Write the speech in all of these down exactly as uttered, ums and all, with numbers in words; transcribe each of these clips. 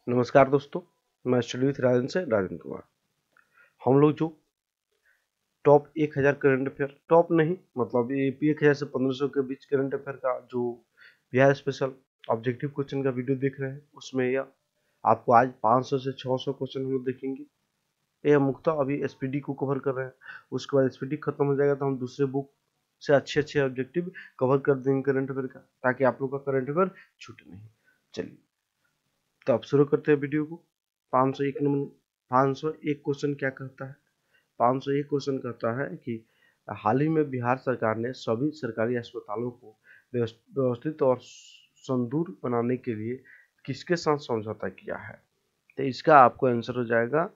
नमस्कार दोस्तों, मैं स्टडी विथ राजन से राजन कुमार। हम लोग जो टॉप एक हज़ार करंट अफेयर, टॉप नहीं मतलब ये एक हज़ार से पंद्रह सौ के बीच करंट अफेयर का जो बिहार स्पेशल ऑब्जेक्टिव क्वेश्चन का वीडियो देख रहे हैं, उसमें यह आपको आज पाँच सौ से छह सौ क्वेश्चन हम लोग देखेंगे। यह मुख्यतः अभी एसपीडी को कवर कर रहे हैं, उसके बाद एसपीडी खत्म हो जाएगा तो हम दूसरे बुक से अच्छे अच्छे ऑब्जेक्टिव कवर कर देंगे करंट अफेयर का, ताकि आप लोग का करंट अफेयर छूटे नहीं। चलिए तो अब शुरू करते हैं वीडियो को। पाँच सौ एक नंबर पाँच सौ एक क्वेश्चन क्या कहता है? पाँच सौ एक क्वेश्चन कहता है कि हाल ही में बिहार सरकार ने सभी सरकारी अस्पतालों को व्यवस्थित और सुदूर बनाने के लिए किसके साथ समझौता किया है? तो इसका आपको आंसर हो जाएगा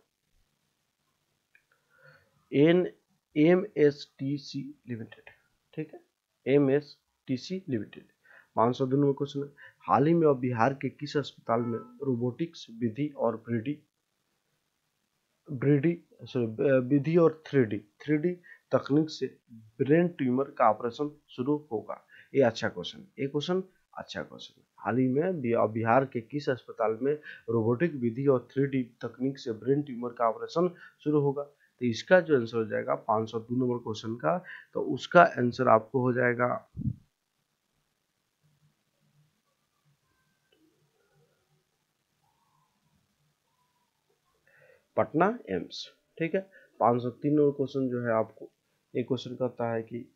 एन M S T C limited. ठीक है, M S T C limited. पाँच सौ दो नंबर क्वेश्चन है, हाल ही में अब बिहार के किस अस्पताल में रोबोटिक्स विधि और ब्रीडी ब्रीडी सॉरी विधि और थ्री डी थ्री डी तकनीक से ब्रेन ट्यूमर का ऑपरेशन शुरू होगा? ये अच्छा क्वेश्चन ये क्वेश्चन अच्छा क्वेश्चन हाल ही में बिहार के किस अस्पताल में रोबोटिक विधि और थ्री डी तकनीक से ब्रेन ट्यूमर का ऑपरेशन शुरू होगा? तो इसका जो आंसर हो जाएगा पाँच सौ दो नंबर क्वेश्चन का, तो उसका आंसर आपको हो जाएगा पटना एम्स। ठीक है, पाँच सौ तीन नंबर क्वेश्चन जो है आपको एक क्वेश्चन कहता है कि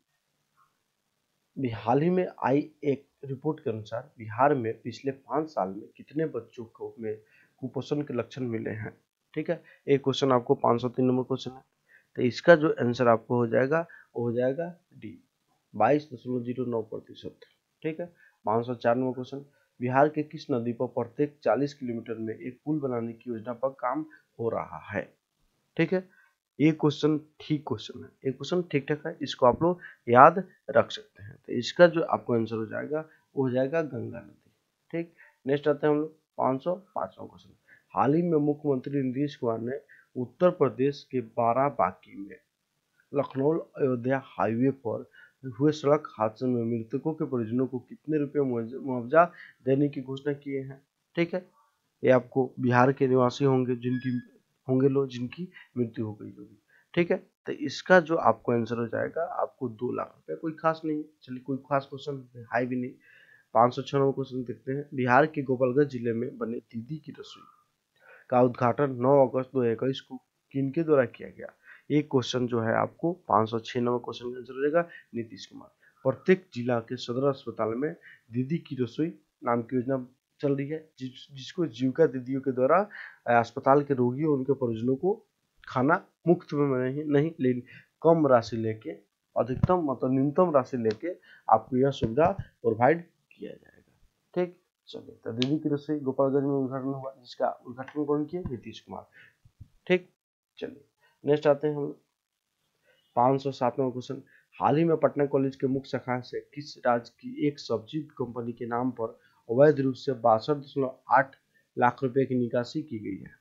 हाल ही में आई एक रिपोर्ट के अनुसार बिहार में पिछले पाँच साल में कितने बच्चों को में कुपोषण के लक्षण मिले हैं? ठीक है, एक क्वेश्चन आपको पाँच सौ तीन नंबर क्वेश्चन है, तो इसका जो आंसर आपको हो जाएगा वो हो जाएगा डी, बाईस दशमलव जीरो नौ प्रतिशत। ठीक है, पाँच सौ चार नंबर क्वेश्चन, बिहार के किस नदी पर प्रत्येक चालीस किलोमीटर में एक पुल बनाने की योजना पर काम हो रहा है? ठीक है, ये क्वेश्चन ठीक क्वेश्चन है, ये क्वेश्चन ठीक ठाक है, इसको आप लोग याद रख सकते हैं। तो इसका जो आपको आंसर हो जाएगा वो हो जाएगा गंगा नदी। ठीक, नेक्स्ट आते हैं हम लोग पाँच सौ पाँचवां क्वेश्चन, हाल ही में मुख्यमंत्री नीतीश कुमार ने उत्तर प्रदेश के बाराबांकी में लखनऊ अयोध्या हाईवे पर हुए सड़क हादसे में मृतकों के परिजनों को कितने रुपए मुआवजा देने की घोषणा किए हैं? ठीक है, ये आपको बिहार के निवासी होंगे जिनकी होंगे लोग जिनकी मृत्यु हो गई होगी। ठीक है, तो इसका जो आपको आंसर हो जाएगा आपको दो लाख रुपए। कोई खास नहीं, चलिए कोई खास क्वेश्चन है भी नहीं। पाँच सौ छह नंबर क्वेश्चन देखते हैं, बिहार के गोपालगंज जिले में बने दीदी की रसोई का उद्घाटन नौ अगस्त दो हजार इक्कीस को किनके द्वारा किया गया? एक क्वेश्चन जो है आपको पाँच सौ छह नंबर क्वेश्चन का आंसर हो जाएगा नीतीश कुमार। प्रत्येक जिला के सदर अस्पताल में दीदी की रसोई नाम की योजना चल रही है, जिस, जिसको जीविका दीदियों के द्वारा अस्पताल के रोगियों और उनके परिजनों को खाना मुफ्त में नहीं नहीं लेकिन कम राशि लेके, अधिकतम मतलब न्यूनतम राशि लेके आपको यह सुविधा प्रोवाइड किया जाएगा। ठीक, चलिए तो दीदी की रसोई गोपालगंज में उद्घाटन हुआ, जिसका उद्घाटन कौन किया? नीतीश कुमार। ठीक, चलिए नेक्स्ट आते हैं हम पाँच सौ सातवां क्वेश्चन, हाल ही में पटना कॉलेज के मुख्य शाखा से किस राज्य की एक सब्जी कंपनी के नाम पर अवैध रूप से बासठ दशमलव आठ लाख रुपए की निकासी की गई है?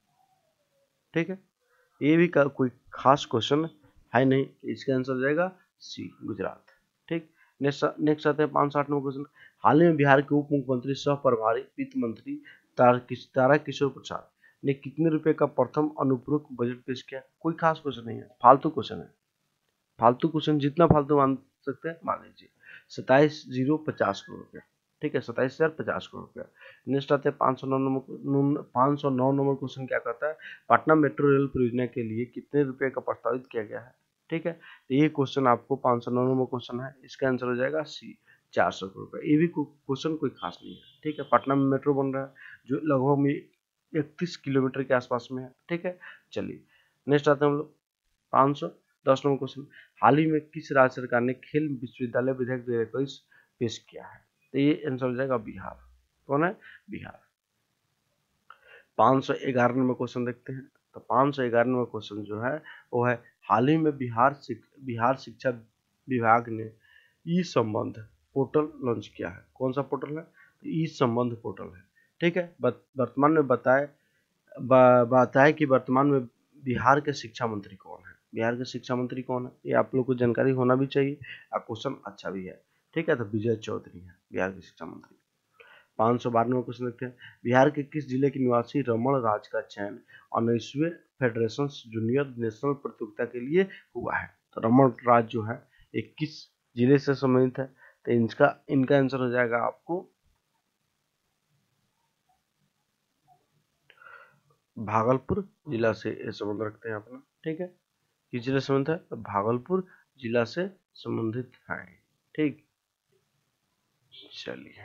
ठीक है, ये भी कोई खास क्वेश्चन है नहीं, इसका आंसर हो जाएगा सी, गुजरात। ठीक, नेक्स्ट नेक्स्ट आते हैं पाँच सौ आठ नंबर क्वेश्चन, हाल ही में बिहार के उप मुख्यमंत्री सह प्रभारी वित्त मंत्री तारा किशोर प्रसाद ने कितने रुपए का प्रथम अनुपूरक बजट पेश किया? कोई खास क्वेश्चन नहीं है, फालतू क्वेश्चन है, फालतू क्वेश्चन जितना फालतू मान सकते हैं मान लीजिए। सत्ताईस जीरो पचास करोड़ रुपया। ठीक है, सत्ताईस हजार पचास करोड़ रुपया। नेक्स्ट आते हैं पाँच सौ नौ नंबर पाँच सौ नौ नंबर क्वेश्चन क्या कहता है, पटना मेट्रो रेल परियोजना के लिए कितने रुपए का प्रस्तावित किया गया है? ठीक है, तो ये क्वेश्चन आपको पाँच सौ नौ नंबर क्वेश्चन है, इसका आंसर हो जाएगा सी, चार सौ करोड़ रुपया। ये भी क्वेश्चन कोई खास नहीं है। ठीक है, पटना में मेट्रो बन रहा है जो लगभग में इकतीस किलोमीटर के आसपास में है। ठीक है, चलिए नेक्स्ट आते हैं हम लोग पाँच सौ दस नंबर क्वेश्चन, हाल ही में किस राज्य सरकार ने खेल विश्वविद्यालय विधेयक दो हजार इक्कीस पेश किया है? तो ये आंसर हो जाएगा बिहार। कौन है? बिहार। पाँच सौ ग्यारह नंबर क्वेश्चन देखते हैं, तो पाँच सौ ग्यारह नंबर क्वेश्चन जो है वो है, हाल ही में बिहार शिक, बिहार शिक्षा विभाग ने ई संबंध पोर्टल लॉन्च किया है। कौन सा पोर्टल है? तो ई संबंध पोर्टल है। ठीक है, वर्तमान में बताए बताए कि वर्तमान में बिहार के शिक्षा मंत्री कौन है? बिहार के शिक्षा मंत्री कौन है ये आप लोग को जानकारी होना भी चाहिए और क्वेश्चन अच्छा भी है। ठीक है, तो विजय चौधरी है बिहार के शिक्षा मंत्री। पाँच सौ बारहवें क्वेश्चन देखते हैं, बिहार के किस जिले के निवासी रमण राज का चयन उन्नीसवें फेडरेशन जूनियर नेशनल प्रतियोगिता के लिए हुआ है? तो रमण राज जो है एक किस जिले से संबंधित है? तो इनका इनका आंसर हो जाएगा आपको भागलपुर जिला से संबंध रखते हैं अपना। ठीक है, किस जिले से संबंधित है? तो भागलपुर जिला से संबंधित है। ठीक, चलिए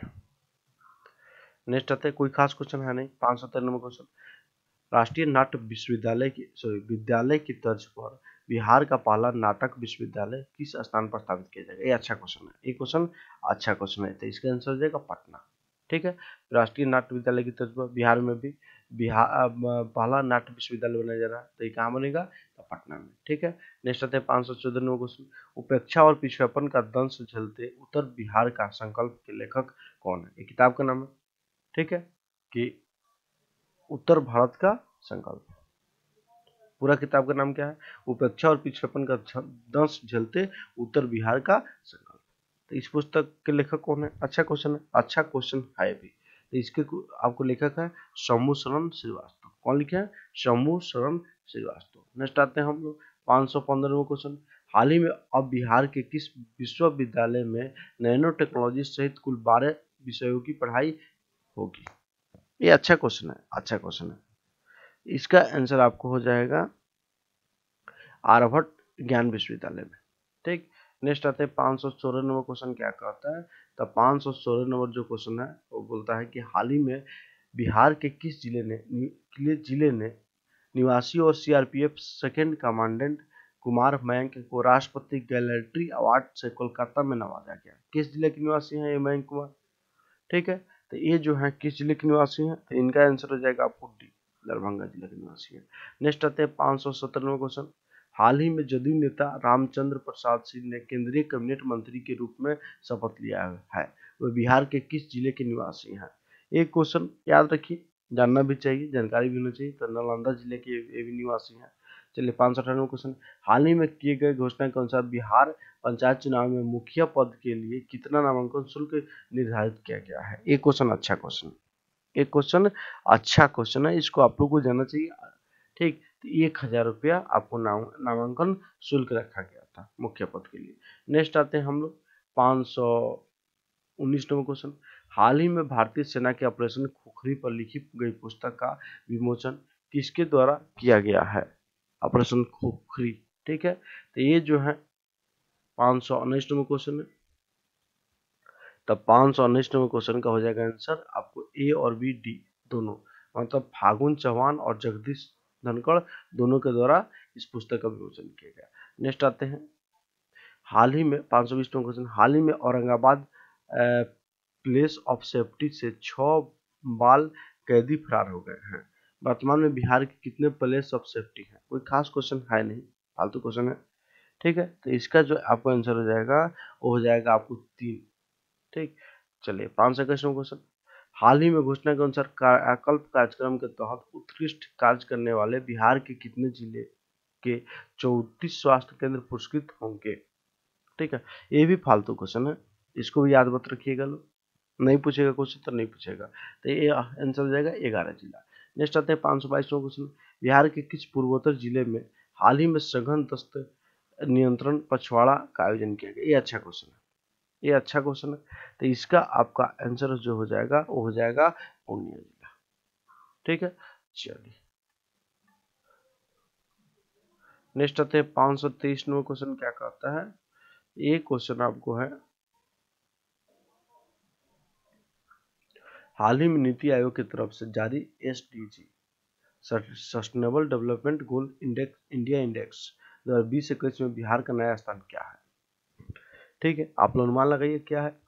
नेक्स्ट आते हैं, कोई खास क्वेश्चन है नहीं। पाँच सौ तिरानवे क्वेश्चन, राष्ट्रीय नाट्य विश्वविद्यालय की सॉरी विद्यालय की तर्ज पर बिहार का पहला नाटक विश्वविद्यालय किस स्थान पर स्थापित किया जाएगा? ये अच्छा क्वेश्चन है, ये क्वेश्चन अच्छा क्वेश्चन है, तो इसका आंसर हो जाएगा पटना। ठीक है, राष्ट्रीय नाट्य विद्यालय की तर्ज पर बिहार में भी बिहार पहला नाट्य विश्वविद्यालय बनाया जा रहा है, तो ये कहाँ बनेगा? तो पटना में। ठीक है, नेक्स्ट आते हैं पाँच सौ चौदह क्वेश्चन, उपेक्षा और पिछड़ापन का दंश झेलते उत्तर बिहार का संकल्प के लेखक कौन है? ये किताब का नाम है। ठीक है, कि उत्तर भारत का संकल्प, पूरा किताब का नाम क्या है? उपेक्षा और पिछड़ापन का दंश झेलते उत्तर बिहार का संकल्प। तो इस पुस्तक के लेखक कौन है? अच्छा क्वेश्चन है, अच्छा क्वेश्चन है भी। तो इसके आपको लेखक है शंभू शरण श्रीवास्तव। कौन लिखे हैं? शंभू शरण श्रीवास्तव। नेक्स्ट आते हैं हम लोग पाँच सौ पंद्रहवें क्वेश्चन, हाल ही में अब बिहार के किस विश्वविद्यालय में नैनो टेक्नोलॉजी सहित कुल बारह विषयों की पढ़ाई होगी? ये अच्छा क्वेश्चन है, अच्छा क्वेश्चन है। इसका आंसर आपको हो जाएगा आर्यभट्ट ज्ञान विश्वविद्यालय में। ठीक, नेक्स्ट आते हैं पाँच सौ चौरानवे क्वेश्चन, क्या कहता है? तो पाँच सौ चौरानवे जो क्वेश्चन है वो बोलता है कि हाल ही में बिहार के किस जिले ने जिले ने निवासी और CRPF second commandant Kumar Mayank को राष्ट्रपति गैलेट्री अवार्ड से कोलकाता में नवाजा गया? किस जिले के निवासी हैं ये मयंक कुमार? ठीक है, तो ये जो है किस जिले के निवासी हैं? तो इनका आंसर हो जाएगा आपको डी, दरभंगा जिले के निवासी है। नेक्स्ट आते हैं पाँच सौ सत्तरवे क्वेश्चन, हाल ही में जदयू नेता रामचंद्र प्रसाद सिंह ने केंद्रीय कैबिनेट मंत्री के रूप में शपथ लिया है, वह बिहार के किस जिले के निवासी हैं? एक क्वेश्चन याद रखिए, जानना भी चाहिए, जानकारी भी होनी चाहिए। तो नालंदा जिले के ये भी निवासी हैं। चलिए पाँच सौ अठानवे क्वेश्चन, हाल ही में किए गए घोषणा के अनुसार बिहार पंचायत चुनाव में मुखिया पद के लिए कितना नामांकन शुल्क निर्धारित किया गया है? एक क्वेश्चन अच्छा क्वेश्चन, एक क्वेश्चन अच्छा क्वेश्चन है, इसको आप लोग को जानना चाहिए। ठीक, तो एक हजार रुपया आपको नामांकन शुल्क रखा गया था मुखिया पद के लिए। नेक्स्ट आते हैं हम लोग पाँच सौ उन्नीस नंबर क्वेश्चन, हाल ही में भारतीय सेना के ऑपरेशन खुखरी पर लिखी गई पुस्तक का विमोचन किसके द्वारा किया गया है? ऑपरेशन खुखरी। ठीक है, तो ये जो है पाँच सौ उन्नीस नंबर क्वेश्चन है। तब पाँच सौ उन्नीस नंबर क्वेश्चन का हो जाएगा आंसर आपको ए और बी डी दोनों, मतलब फागुन चौहान और जगदीश धनखड़ दोनों के द्वारा इस पुस्तक का विमोचन किया गया। नेक्स्ट आते हैं हाल ही में पाँच सौ बीस नंबर क्वेश्चन, हाल ही में औरंगाबाद प्लेस ऑफ सेफ्टी से छह बाल कैदी फरार हो गए हैं। वर्तमान में बिहार के कितने प्लेस ऑफ सेफ्टी हैं? कोई खास क्वेश्चन है नहीं, फालतू क्वेश्चन है। ठीक है, तो इसका जो आपका आंसर हो जाएगा वो हो जाएगा आपको तीन। ठीक, चलिए पाँच सौ इक्कीस क्वेश्चन, हाल ही में घोषणा के अनुसार आकल्प कार्यक्रम के तहत उत्कृष्ट कार्य करने वाले बिहार के कितने जिले के चौतीस स्वास्थ्य केंद्र पुरस्कृत होंगे? ठीक है, ये भी फालतू क्वेश्चन है, इसको भी याद मत रखिएगा, लोग नहीं पूछेगा क्वेश्चन तो नहीं पूछेगा, तो ये आंसर हो जाएगा ग्यारह जिला। नेक्स्ट आते हैं पाँच सौ बाईस क्वेश्चन, बिहार के किस पूर्वोत्तर जिले में हाल ही में सघन दस्त नियंत्रण पछवाड़ा का आयोजन किया गया? ये अच्छा क्वेश्चन है, ये अच्छा क्वेश्चन है, तो इसका आपका आंसर जो हो जाएगा वो हो जाएगा पूर्णिया जिला। ठीक है, चलिए नेक्स्ट आते हैं पाँच सौ तेईस नंबर क्वेश्चन, क्या कहता है? ये क्वेश्चन आपको है, हाल ही में नीति आयोग की तरफ से जारी SDG sustainable development goal index India index दो हजार बीस इक्कीस में बिहार का नया स्थान क्या है? ठीक है, आप लोग अनुमान लगाइए क्या है?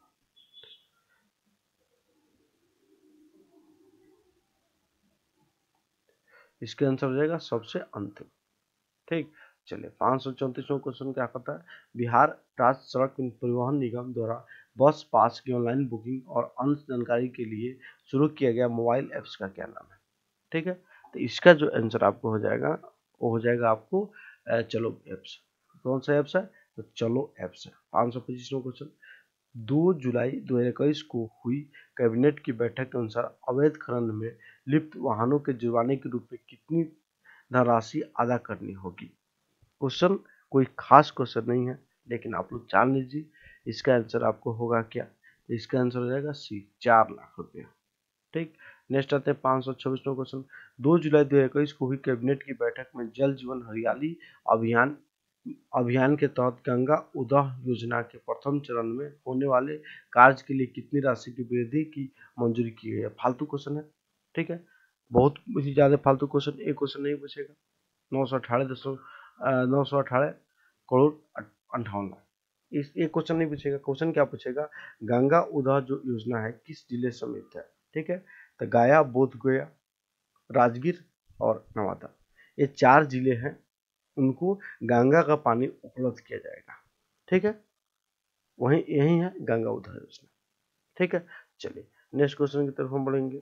इसके आंसर हो जाएगा सबसे अंतिम। ठीक, चलिए पाँच सौ चौंतीसवां क्वेश्चन क्या कहता है? बिहार राज्य सड़क परिवहन निगम द्वारा बस पास की ऑनलाइन बुकिंग और अन्य जानकारी के लिए शुरू किया गया मोबाइल ऐप्स का क्या नाम है? ठीक है, तो इसका जो आंसर आपको हो जाएगा वो हो जाएगा आपको चलो ऐप्स। कौन सा ऐप्स है? तो चलो ऐप्स है। पाँच सौ पच्चीसवां क्वेश्चन, दो जुलाई दो हजार इक्कीस को हुई कैबिनेट की बैठक के अनुसार अवैध खनन में लिप्त वाहनों के जुर्माने के रूप में कितनी धनराशि अदा करनी होगी। क्वेश्चन कोई खास क्वेश्चन नहीं है, लेकिन आप लोग जान लीजिए इसका आंसर आपको होगा क्या। इसका आंसर हो जाएगा सी, चार लाख रुपया। ठीक, नेक्स्ट आते हैं पाँच सौ छब्बीसवां क्वेश्चन। दो जुलाई दो हजार इक्कीस को हुई कैबिनेट की बैठक में जल जीवन हरियाली अभियान अभियान के तहत गंगा उदाह योजना के प्रथम चरण में होने वाले कार्य के लिए कितनी राशि की वृद्धि की मंजूरी की गई है। फालतू क्वेश्चन है, ठीक है, बहुत ज्यादा फालतू क्वेश्चन, एक क्वेश्चन नहीं पूछेगा। नौ सौ अठारह दशमलव नौ सौ अठारह करोड़ अंठावन लाख, इस एक क्वेश्चन नहीं पूछेगा। क्वेश्चन क्या पूछेगा, गंगा उदाह जो योजना है किस जिले समेत है। ठीक है, तो गया, बोध गया, राजगीर और नवादा, ये चार जिले हैं, उनको गंगा का पानी उपलब्ध किया जाएगा। ठीक है, वही यही है गंगा उदाह योजना। ठीक है, चलिए नेक्स्ट क्वेश्चन की तरफ हम बढ़ेंगे।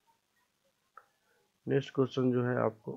नेक्स्ट क्वेश्चन जो है आपको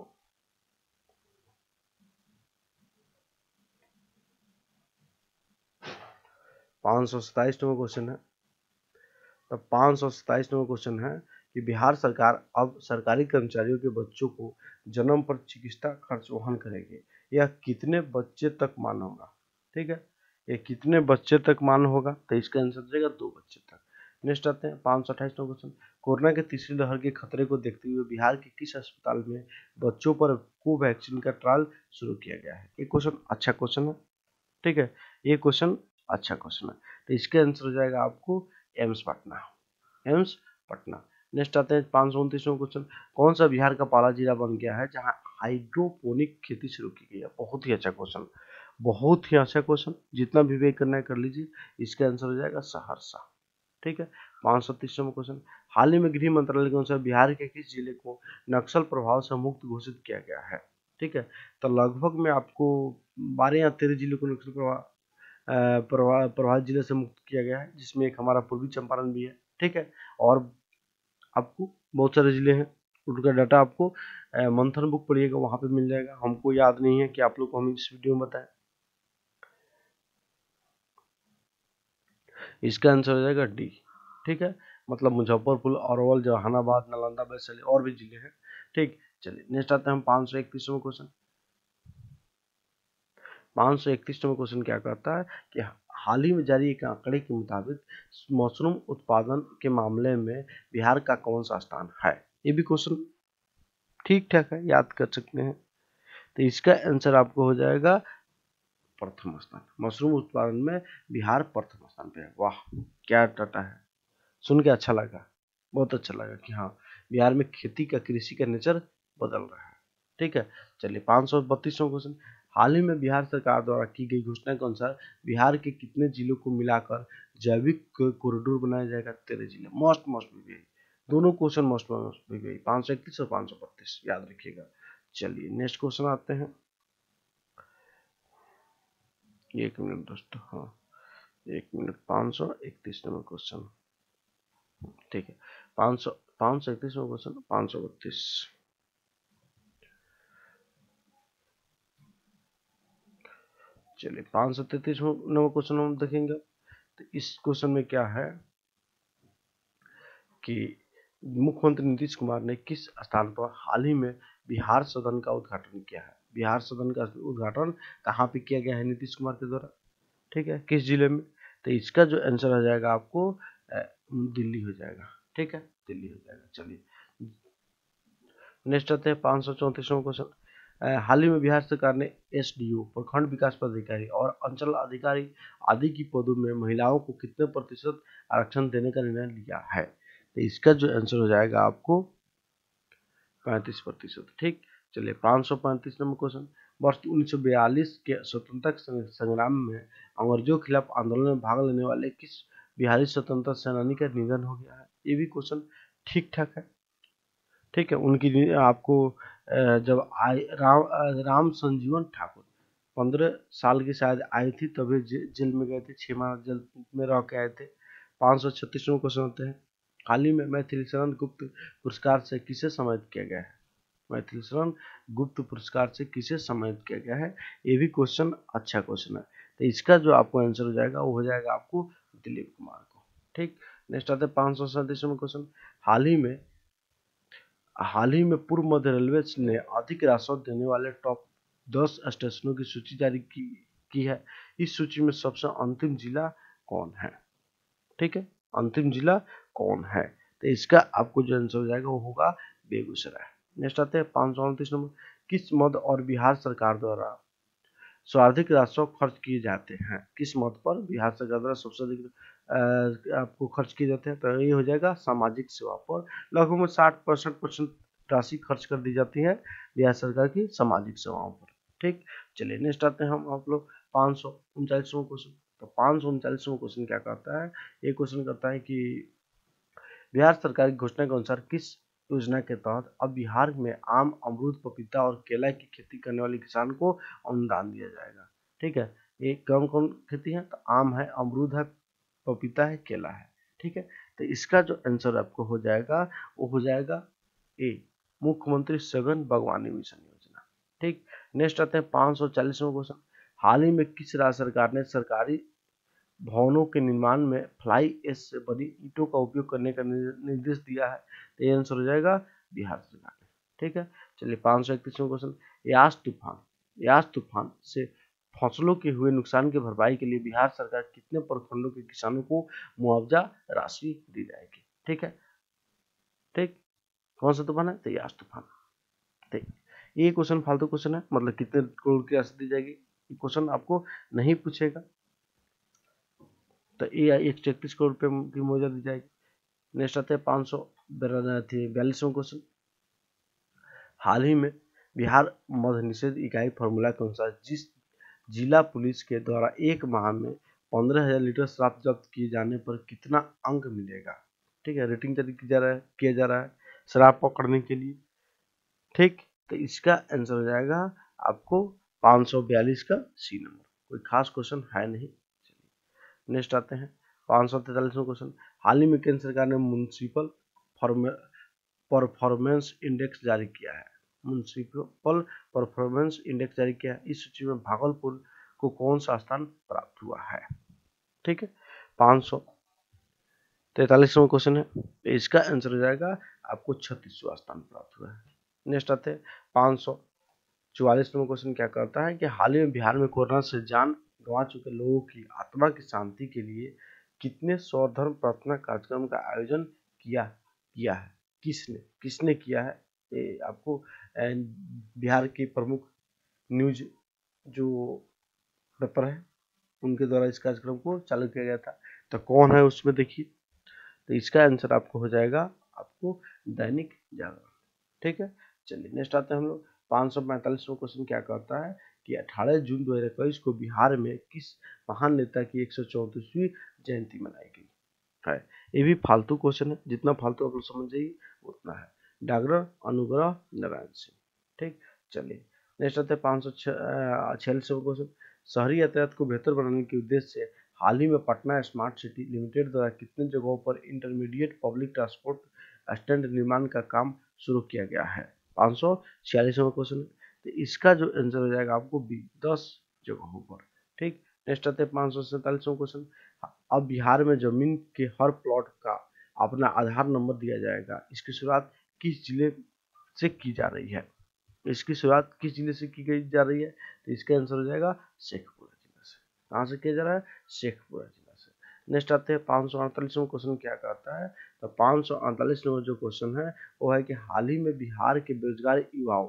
पाँच सौ सत्ताईस नंबर क्वेश्चन है। तो पाँच सौ सत्ताईस नंबर क्वेश्चन है कि बिहार सरकार अब सरकारी कर्मचारियों के बच्चों को जन्म पर चिकित्सा खर्च वहन करेगी। यह कितने बच्चे तक मान होगा। ठीक है, ये कितने बच्चे तक मान होगा, तो इसका आंसर देगा दो बच्चे तक। नेक्स्ट आते हैं पाँच सौ अट्ठाईस नंबर क्वेश्चन। कोरोना के तीसरी लहर के खतरे को देखते हुए बिहार के किस अस्पताल में बच्चों पर कोवैक्सीन का ट्रायल शुरू किया गया है। ये क्वेश्चन अच्छा क्वेश्चन है। ठीक है, ये क्वेश्चन अच्छा क्वेश्चन है, तो इसके आंसर हो जाएगा आपको AIIMS Patna, AIIMS Patna. Next आते हैं पाँच सौ उनतीसवां क्वेश्चन। कौन सा बिहार का पहला जिला बन गया है जहां हाइड्रोपोनिक खेती शुरू की गई है। बहुत ही अच्छा क्वेश्चन, बहुत ही अच्छा क्वेश्चन, जितना विवेक करना है कर लीजिए। इसका आंसर हो जाएगा सहरसा। ठीक है, पाँच सौ तीसवां क्वेश्चन। हाल ही में गृह मंत्रालय के अनुसार बिहार के किस जिले को नक्सल प्रभाव से मुक्त घोषित किया गया है। ठीक है, तो लगभग में आपको बारह या तेरह जिलों को नक्सल प्रभाव प्रभावित जिले से मुक्त किया गया है, जिसमें एक हमारा पूर्वी चंपारण भी है। ठीक है, और आपको बहुत सारे जिले हैं, उनका डाटा आपको मंथन बुक पढ़िएगा, वहां पे मिल जाएगा। हमको याद नहीं है कि आप लोग को हम इस वीडियो में बताएं। इसका आंसर हो जाएगा डी। ठीक है, मतलब मुजफ्फरपुर, अरवल, जहानाबाद, नालंदा, वैशाली और भी जिले हैं। ठीक, चलिए नेक्स्ट आते हैं हम पाँच सौ इकतीसवें क्वेश्चन। पाँच सौ इकतीसवें क्वेश्चन क्या कहता है कि हाल ही में जारी एक आंकड़े के मुताबिक मशरूम उत्पादन के मामले में बिहार का कौन सा स्थान है। ये भी क्वेश्चन ठीक ठाक है, याद कर सकते हैं। तो इसका आंसर आपको हो जाएगा प्रथम स्थान। मशरूम उत्पादन में बिहार प्रथम स्थान पे है। वाह, क्या डाटा है, सुन के अच्छा लगा, बहुत अच्छा लगा कि हाँ बिहार में खेती का, कृषि का नेचर बदल रहा है। ठीक है, चलिए पाँच सौ बत्तीसवां क्वेश्चन। हाल ही में बिहार सरकार द्वारा की गई घोषणा के अनुसार बिहार के कितने जिलों को मिलाकर जैविक कॉरिडोर बनाया जाएगा। तेरह जिले। मोस्ट मोस्ट भी दोनों क्वेश्चन मोस्ट मोस्ट भी पाँच सौ इकतीस और पाँच सौ बत्तीस याद रखिएगा। चलिए नेक्स्ट क्वेश्चन आते हैं। एक मिनट दोस्तों, हाँ एक मिनट। पाँच सौ इकतीस नंबर क्वेश्चन। ठीक है, पाँच सौ पाँच सौ इकतीस क्वेश्चन, पाँच सौ बत्तीस। चलिए पाँच सौ तैतीस नंबर क्वेश्चन हम देखेंगे। तो इस क्वेश्चन में क्या है कि मुख्यमंत्री नीतीश कुमार ने किस स्थान पर हाल ही में बिहार सदन का उद्घाटन किया है। बिहार सदन का उद्घाटन कहाँ पे किया गया है नीतीश कुमार के द्वारा। ठीक है, किस जिले में, तो इसका जो आंसर हो जाएगा आपको दिल्ली हो जाएगा। ठीक है, दिल्ली हो जाएगा। चलिए नेक्स्ट आते हैं पाँच सौ चौंतीसवां क्वेश्चन। हाल ही में बिहार सरकार ने एसडीओ, प्रखंड विकास पदाधिकारी और अंचल अधिकारी आदि की पदों में महिलाओं को कितने प्रतिशत आरक्षण देने का निर्णय लिया है। तो इसका जो आंसर हो जाएगा आपको पैंतीस प्रतिशत। ठीक, चलिए पाँच सौ पैंतीस नंबर क्वेश्चन। वर्ष उन्नीस सौ बयालीस के स्वतंत्रता संग्राम में अंग्रेजों के खिलाफ आंदोलन में भाग लेने वाले किस बिहारी स्वतंत्रता सेनानी का निधन हो गया है। ये भी क्वेश्चन ठीक ठाक है। ठीक है, उनकी आपको जब आई राम राम संजीवन ठाकुर पंद्रह साल की शायद आई थी, तभी जेल में गए थे, छह माह जेल में रह के आए थे। पाँच सौ छत्तीसवें क्वेश्चन होते हैं। हाल ही में मैथिली शरण गुप्त पुरस्कार से किसे सम्मानित किया गया है। मैथिली शरण गुप्त पुरस्कार से किसे सम्मानित किया गया है। ये भी क्वेश्चन अच्छा क्वेश्चन है। तो इसका जो आपको आंसर हो जाएगा वो हो जाएगा आपको दिलीप कुमार को। ठीक, नेक्स्ट आते हैं पाँच सौ सैंतीसवें क्वेश्चन। हाल ही में हाल ही में पूर्व मध्य रेलवे ने अधिक राजस्व देने वाले टॉप दस स्टेशनों की सूची जारी की की है। इस सूची में सबसे अंतिम जिला कौन है? ठीक है, अंतिम जिला कौन है? तो इसका आपको जो आंसर हो जाएगा वो होगा बेगूसराय। नेक्स्ट आते हैं पाँच सौ उनतीस नंबर। किस मध्य और बिहार सरकार द्वारा सर्वाधिक राजस्व खर्च किए जाते हैं? किस मद पर बिहार सरकार द्वारा सबसे अधिक आपको खर्च किए जाते हैं? तो ये हो जाएगा सामाजिक सेवा पर। लगभग साठ परसेंट परसेंट राशि खर्च कर दी जाती है बिहार सरकार की सामाजिक सेवाओं पर। ठीक, चलिए नेक्स्ट आते हैं हम आप लोग पाँच सौ उनचालीसवां क्वेश्चन। तो पाँच सौ उनचालीसवां क्वेश्चन क्या कहता है? ये क्वेश्चन कहता है कि बिहार सरकार की घोषणा के अनुसार किस योजना के तहत अब बिहार में आम, अमरूद, पपीता और केला की खेती करने वाले किसान को अनुदान दिया जाएगा। ठीक है, ये कौन कौन खेती है? तो आम है, अमरूद है, पपीता है, केला है। ठीक है, तो इसका जो आंसर आपको हो जाएगा वो हो जाएगा ए, मुख्यमंत्री सघन बागवानी मिशन योजना। ठीक, नेक्स्ट आते हैं पाँच सौ चालीसवां क्वेश्चन। हाल ही में किस राज्य सरकार ने सरकारी भवनों के निर्माण में फ्लाई एश से बनी ईंटों का उपयोग करने का निर्देश दिया है? तो ये आंसर हो जाएगा बिहार सरकार ने। ठीक है, चलिए पाँच सौ इकतीसवां क्वेश्चन। यास तूफान यास तूफान से फसलों के हुए नुकसान की भरपाई के लिए बिहार सरकार कितने प्रखंडों के किसानों को मुआवजा राशि दी जाएगी? ठीक है, ठीक, कौन सा तूफान है? तो यास तूफान। ठीक, ये क्वेश्चन फालतू क्वेश्चन है, मतलब कितने करोड़ की राशि दी जाएगी ये क्वेश्चन आपको नहीं पूछेगा। तो ये एक सौ इकतीस करोड़ रुपये की मुआवजा दी जाएगी। नेक्स्ट आते हैं पाँच सौ बयालीसवां क्वेश्चन। हाल ही में बिहार मद्य निषेध इकाई फॉर्मूला के अनुसार जिस जिला पुलिस के द्वारा एक माह में पंद्रह हजार लीटर शराब जब्त किए जाने पर कितना अंक मिलेगा? ठीक है, रेटिंग जारी किया जा रहा है किया जा रहा है शराब पकड़ने के लिए। ठीक, तो इसका आंसर हो जाएगा आपको पाँच सौ बयालीस का सी नंबर। कोई खास क्वेश्चन है नहीं। नेक्स्ट आते हैं पाँच सौ तैतालीसवां क्वेश्चन। हाल ही में केंद्र सरकार ने म्युनिसिपल परफॉर्मेंस इंडेक्स जारी किया है म्युनिसिपल परफॉर्मेंस इंडेक्स जारी किया है। इस सूची में भागलपुर को कौन सा स्थान प्राप्त हुआ है? ठीक है, पाँच सौ तैतालीसवां क्वेश्चन है, इसका आंसर हो जाएगा आपको छत्तीसवां स्थान प्राप्त हुआ है। नेक्स्ट आते हैं पाँच सौ चौवालीसवां क्वेश्चन क्या कहता है कि हाल ही में बिहार में कोरोना से जान गंवा चुके लोगों की आत्मा की शांति के लिए कितने सौधर्म प्रार्थना कार्यक्रम का आयोजन किया किया है? किसने किसने किया है? ये आपको बिहार के प्रमुख न्यूज जो पेपर है उनके द्वारा इस कार्यक्रम को चालू किया गया था। तो कौन है उसमें देखिए, तो इसका आंसर आपको हो जाएगा आपको दैनिक जागरण। ठीक है, चलिए नेक्स्ट आते हैं हम लोग पाँच सौ पैंतालीसवां क्वेश्चन क्या कहता है कि अठारह जून दो हजार इक्कीस को बिहार में किस महान नेता की एक सौ चौंतीसवीं जयंती मनाई गई है? ये भी फालतू क्वेश्चन है, जितना फालतू आप लोग समझ जाइए उतना है। डॉक्टर अनुग्रह नारायण सिंह। ठीक, चलिए नेक्स्ट आते हैं पाँच सौ छियालीसवां क्वेश्चन। शहरी यातायात को बेहतर बनाने के उद्देश्य से हाल ही में पटना स्मार्ट सिटी लिमिटेड द्वारा कितने जगहों पर इंटरमीडिएट पब्लिक ट्रांसपोर्ट स्टैंड निर्माण का काम शुरू किया गया है? पाँच सौ छियालीसवां क्वेश्चन। तो इसका जो आंसर हो जाएगा आपको बी, दस जगहों पर। ठीक, नेक्स्ट आते हैं पाँच सौ सैंतालीसवां क्वेश्चन। अब बिहार में जमीन के हर प्लॉट का अपना आधार नंबर दिया जाएगा। इसकी शुरुआत किस जिले से की जा रही है? इसकी शुरुआत किस जिले से की गई जा रही है? तो इसका आंसर हो जाएगा शेखपुरा जिला से। कहाँ से किया जा रहा है? शेखपुरा जिला से। नेक्स्ट आते हैं पाँच सौ अड़तालीसवां क्वेश्चन क्या कहता है? तो पाँच सौ अड़तालीस नंबर जो क्वेश्चन है वो है कि हाल ही में बिहार के बेरोजगार युवाओं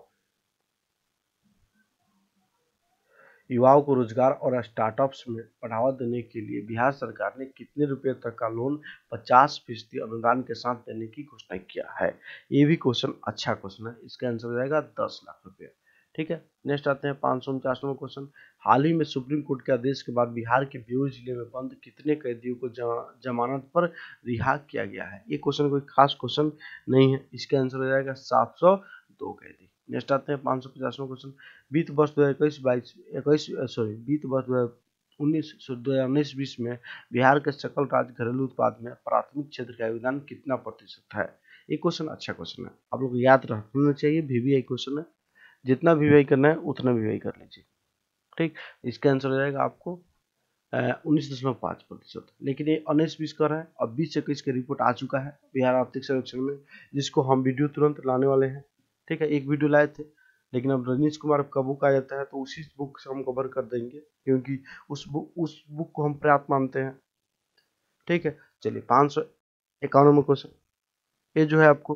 युवाओं को रोजगार और स्टार्टअप्स में बढ़ावा देने के लिए बिहार सरकार ने कितने रुपए तक का लोन पचास फीसदी अनुदान के साथ देने की घोषणा किया है? ये भी क्वेश्चन अच्छा क्वेश्चन है, इसका आंसर हो जाएगा दस लाख रुपए। ठीक है, नेक्स्ट आते हैं पाँच सौ उनचासवां क्वेश्चन। हाल ही में सुप्रीम कोर्ट के आदेश के बाद बिहार के बेऊर जिले में बंद कितने कैदियों को जमानत पर रिहा किया गया है? ये क्वेश्चन कोई खास क्वेश्चन नहीं है, इसका आंसर हो जाएगा सात सौ दो कैदी। नेक्स्ट आते हैं पाँच सौ पचासवां क्वेश्चन। वित्त वर्ष दो हजार इक्कीस बाईस इक्कीस सॉरी वित्त वर्ष दो हजार उन्नीस दो हजार उन्नीस बीस में बिहार के सकल राज्य घरेलू उत्पाद में प्राथमिक क्षेत्र का योगदान कितना प्रतिशत है? ये क्वेश्चन अच्छा क्वेश्चन है, आप लोग याद रखना चाहिए। वीवीआई क्वेश्चन है, जितना वीवीआई करना है उतना वीवीआई कर लीजिए। ठीक, इसका आंसर हो जाएगा आपको उन्नीस दशमलव पाँच प्रतिशत। लेकिन ये उन्नीस बीस कर रहा है। अब बीस इक्कीस का रिपोर्ट आ चुका है बिहार आर्थिक सर्वेक्षण में, जिसको हम वीडियो तुरंत लाने वाले हैं। ठीक है, एक वीडियो लाए थे, लेकिन अब रजनीश कुमार का बुक आ जाता है तो उसी बुक से हम कवर कर देंगे, क्योंकि उस बुक उस बुक को हम पर्याप्त मानते हैं। ठीक है, चलिए पाँच सौ इक्यानवे क्वेश्चन, ये जो है आपको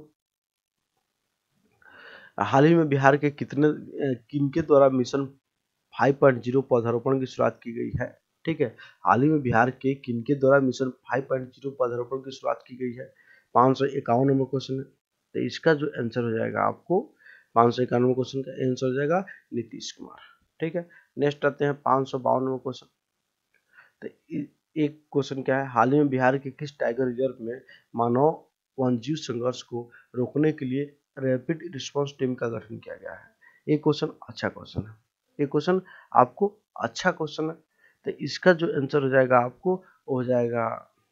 हाल ही में बिहार के कितने किनके द्वारा मिशन फाइव पॉइंट ज़ीरो पौधारोपण की शुरुआत की गई है। ठीक है, हाल ही में बिहार के किनके द्वारा मिशन फाइव पॉइंट ज़ीरो पौधारोपण की शुरुआत की गई है। पाँच सौ इक्यावन नंबर क्वेश्चन है, तो इसका जो आंसर हो जाएगा आपको पाँच सौ इक्यानवे क्वेश्चन का आंसर हो जाएगा नीतीश कुमार। ठीक है, नेक्स्ट आते हैं पाँच सौ बावन नंबर क्वेश्चन। तो एक क्वेश्चन क्या है, हाल ही में बिहार के किस टाइगर रिजर्व में मानव वन्यजीव संघर्ष को रोकने के लिए रैपिड रिस्पांस टीम का गठन किया गया है। ये क्वेश्चन अच्छा क्वेश्चन है, ये क्वेश्चन आपको अच्छा क्वेश्चन है। तो इसका जो आंसर हो जाएगा आपको हो जाएगा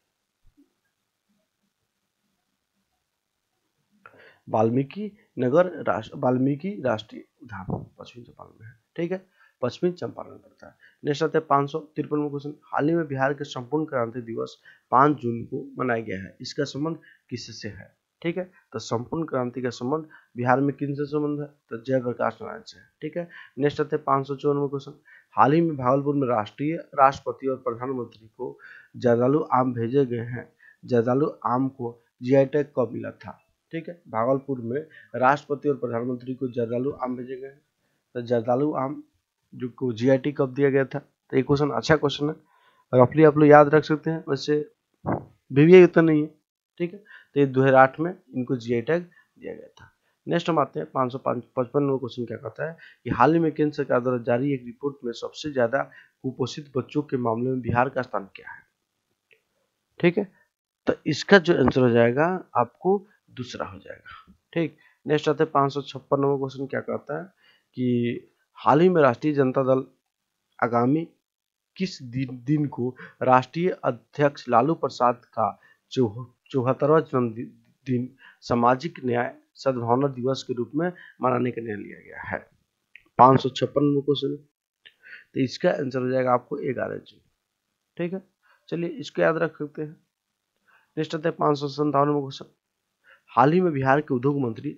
वाल्मीकि नगर राष्ट्र वाल्मीकि राष्ट्रीय उद्यान पश्चिमी चंपारण में है। ठीक है, पश्चिमी चंपारण पड़ता है। नेक्स्ट आता है पाँच सौ तिरपन क्वेश्चन, हाल ही में बिहार के संपूर्ण क्रांति दिवस पाँच जून को मनाया गया है, इसका संबंध किससे है। ठीक है, तो संपूर्ण क्रांति का संबंध बिहार में किन से संबंध है, तो जयप्रकाश नारायण से है। ठीक है, नेक्स्ट आते हैं पाँच सौ चौवन क्वेश्चन, हाल ही में भागलपुर में राष्ट्रीय राष्ट्रपति और प्रधानमंत्री को जर्दालू आम भेजे गए हैं। जर्दालू आम को जीआई टैग कब मिला था। ठीक है, भागलपुर में राष्ट्रपति और प्रधानमंत्री को जर्दालू आम भेजे गए हैं, तो जर्दालू आम जो को जीआई टैग कब दिया गया था। तो ये क्वेश्चन अच्छा क्वेश्चन है, रफली आप लोग याद रख सकते हैं, वैसे वीवीआई उतना नहीं है। ठीक है, तो ये दो हजार आठ में इनको जीआई टैग दिया गया था। नेक्स्ट हम आते हैं पाँच सौ पचपन क्वेश्चन, क्या कहता है कि हाल ही में केंद्र सरकार द्वारा जारी एक रिपोर्ट में सबसे ज्यादा कुपोषित बच्चों के मामले में बिहार का स्थान क्या है। ठीक है, तो इसका जो आंसर हो जाएगा आपको दूसरा हो जाएगा। ठीक, नेक्स्ट आते हैं पाँच सौ छप्पन नंबर क्वेश्चन, क्या कहता है कि हाल ही में राष्ट्रीय जनता दल आगामी किस दिन दिन को राष्ट्रीय अध्यक्ष लालू प्रसाद का चौहत्तरवां जन्मदिन सामाजिक न्याय सद्भावना दिवस के रूप में मनाने का निर्णय लिया गया है। पाँच सौ छप्पन नंबर क्वेश्चन, तो इसका आंसर हो जाएगा आपको ग्यारह जून। ठीक है, चलिए इसको याद रख सकते हैं। नेक्स्ट आता है पाँच सौ संतावन नंबर क्वेश्चन, हाल ही में बिहार के उद्योग मंत्री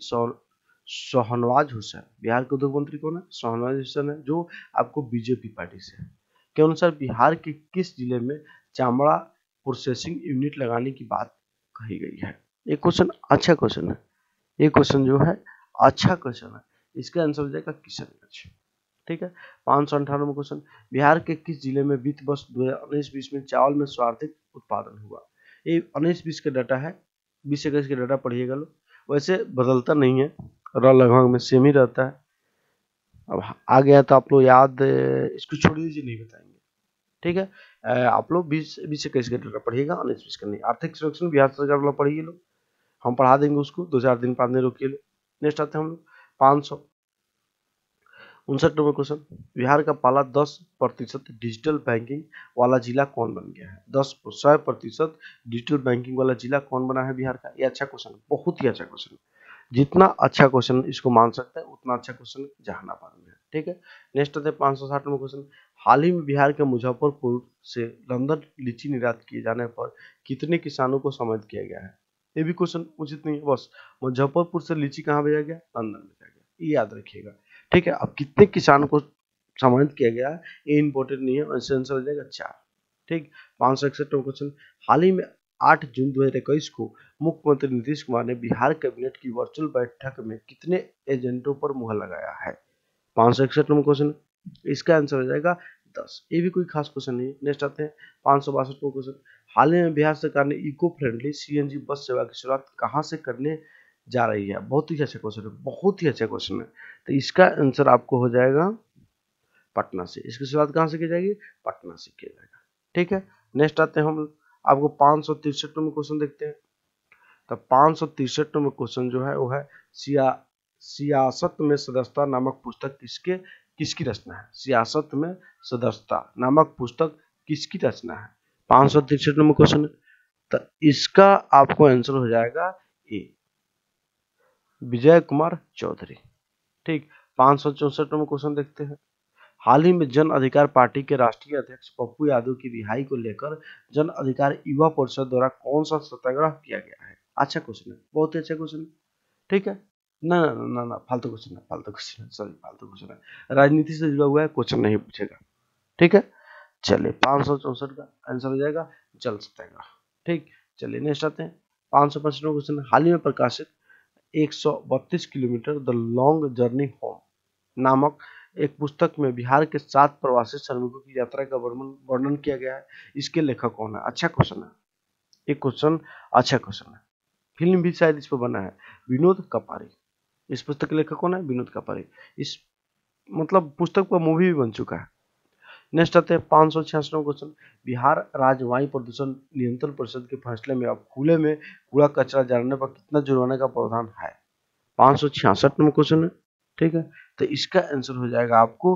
शाहनवाज हुसैन, बिहार के उद्योग मंत्री कौन है, शाहनवाज हुसैन है, जो आपको बीजेपी पार्टी से है, के अनुसार बिहार के किस जिले में चामड़ा प्रोसेसिंग यूनिट लगाने की बात कही गई है। एक क्वेश्चन अच्छा क्वेश्चन है, ये क्वेश्चन जो है अच्छा क्वेश्चन है, इसका आंसर हो जाएगा किशनगंज। ठीक है, पाँच सौ अंठानवे क्वेश्चन, बिहार के किस जिले में वित्त वर्ष दो हजार उन्नीस बीस में चावल में सर्वाधिक उत्पादन हुआ। ये उन्नीस बीस का डाटा है, बीस इक्कीस का डाटा पढ़िएगा लोग, वैसे बदलता नहीं है, लगभग में सेम ही रहता है। अब आ गया तो आप लोग याद, इसको छोड़ दीजिए, नहीं बताएंगे। ठीक है, आप लोग बीस बीस इक्कीस का डाटा पढ़िएगा, उन्नीस बीस का नहीं। आर्थिक सर्वेक्षण बिहार सरकार वाला पढ़िए लोग, हम पढ़ा देंगे उसको, दो चार दिन पाँच दिन रोकिए लोग। नेक्स्ट आते हैं हम लोग पाँच सौ उनसठ नंबर क्वेश्चन, बिहार का पहला दस प्रतिशत डिजिटल बैंकिंग वाला जिला कौन बन गया है। दस सौ प्रतिशत डिजिटल बैंकिंग वाला जिला कौन बना है बिहार का। ये अच्छा क्वेश्चन, बहुत ही अच्छा क्वेश्चन, जितना अच्छा क्वेश्चन इसको मान सकता है उतना अच्छा क्वेश्चन जहानाबाद में है। ठीक है, नेक्स्ट आते हैं पाँच सौ साठ नंबर क्वेश्चन, हाल ही में बिहार के मुजफ्फरपुर से लंदन लीची निर्यात किए जाने पर कितने किसानों को सम्मानित किया गया है। ये भी क्वेश्चन उचित नहीं है, बस मुजफ्फरपुर से लीची कहाँ भेजा गया, लंदन भेजा गया, ये याद रखिएगा। ठीक है, अब कितने किसानों को सम्मानित किया गया है ये इंपॉर्टेंट नहीं है, आंसर हो जाएगा चार। ठीक, पाँच सौ इकसठ नंबर क्वेश्चन, हाल ही में आठ जून दो हजार इक्कीस को मुख्यमंत्री नीतीश कुमार ने बिहार कैबिनेट की वर्चुअल बैठक में कितने एजेंटों पर मुहर लगाया है। पाँच सौ इकसठ नंबर क्वेश्चन, इसका आंसर हो जाएगा दस। ये भी कोई खास क्वेश्चन नहीं है। नेक्स्ट आते हैं पाँच सौ बासठ नंबर क्वेश्चन, हाल ही में बिहार सरकार ने इको फ्रेंडली सीएनजी बस सेवा की शुरुआत कहाँ से करने जा रही है। बहुत ही अच्छा क्वेश्चन है, बहुत ही अच्छा क्वेश्चन है। तो इसका आंसर आपको हो जाएगा पटना से। इसकी शुरुआत कहाँ से की जाएगी, पटना से किया जाएगा। ठीक है, नेक्स्ट आते हैं हम आपको पाँच सौ तिरसठ नंबर क्वेश्चन देखते हैं। तो पाँच सौ तिरसठ नंबर क्वेश्चन जो है वो है सिया सियासत में सदस्यता नामक पुस्तक किसके किसकी रचना है। सियासत में सदस्यता नामक पुस्तक किसकी रचना है। पाँच सौ तिरसठ नंबर क्वेश्चन है, तो इसका आपको आंसर हो जाएगा ए, विजय कुमार चौधरी। ठीक, पाँच सौ चौसठ नंबर क्वेश्चन देखते हैं, हाल ही में जन अधिकार पार्टी के राष्ट्रीय अध्यक्ष पप्पू यादव की रिहाई को लेकर जन अधिकार युवा परिषद द्वारा कौन सा सत्याग्रह किया गया है? अच्छा क्वेश्चन है, बहुत ही अच्छा क्वेश्चन है। ठीक है, ना ना ना ना फालतू क्वेश्चन है, फालतू क्वेश्चन है, सॉरी फालतू क्वेश्चन है, राजनीति से जुड़ा हुआ है, क्वेश्चन नहीं पूछेगा। ठीक है, चलिए पाँच सौ चौसठ का आंसर हो जाएगा जल सत्याग्रह। ठीक, चलिए नेक्स्ट आते हैं पाँच सौ पचपन क्वेश्चन। हाल ही में प्रकाशित एक सौ बत्तीस kilometre the long journey home नामक एक पुस्तक में बिहार के सात प्रवासी श्रमिकों की यात्रा का वर्णन वर्णन किया गया है। इसके लेखक कौन है? अच्छा क्वेश्चन है, एक क्वेश्चन अच्छा क्वेश्चन है। फिल्म भी शायद इस पर बना है, विनोद कपारी। इस पुस्तक के लेखक कौन है? विनोद कपारी। इस मतलब पुस्तक पर मूवी भी बन चुका है। नेक्स्ट आते हैं पाँच सौ छियासठ क्वेश्चन। बिहार राज्य वायु प्रदूषण नियंत्रण परिषद के फैसले में अब खुले में कूड़ा कचरा जलाने पर कितना जुर्माने का प्रावधान है? पाँच सौ छियासठ नंबर क्वेश्चन है। ठीक है, तो इसका आंसर हो जाएगा आपको